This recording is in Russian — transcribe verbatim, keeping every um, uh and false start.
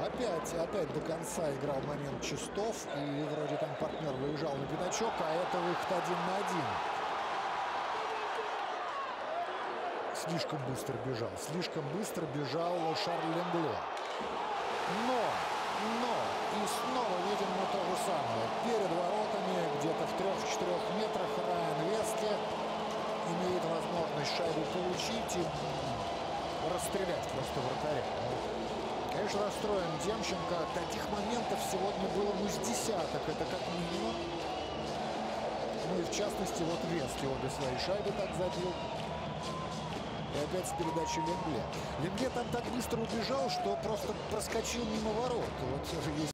Опять, опять до конца играл момент Чистов. И вроде там партнер выезжал на пятачок, а это выход один на один. Слишком быстро бежал. Слишком быстро бежал Шарль Ленгло. Но, но, и снова видим мы то же самое. Перед воротами, где-то в трех-четырех метрах, Райан Вестли имеет возможность шайбу получить и расстрелять просто вратаря. Конечно, расстроен Демченко. Таких моментов сегодня было ну с десяток. Это как минимум. Ну и в частности вот Вестли обе свои шайбы так забил. И опять с передачи Ленгле. Ленгле там так быстро убежал, что просто проскочил мимо ворот. Вот есть